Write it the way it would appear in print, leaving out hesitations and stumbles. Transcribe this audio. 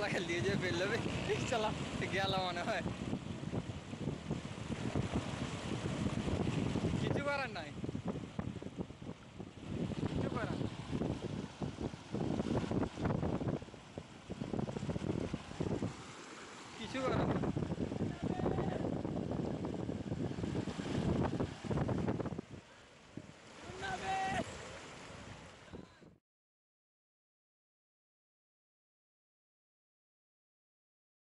খেলা খেল দিয়ে যে ফেললে চালা গেল মনে হয় কিছু করার নাই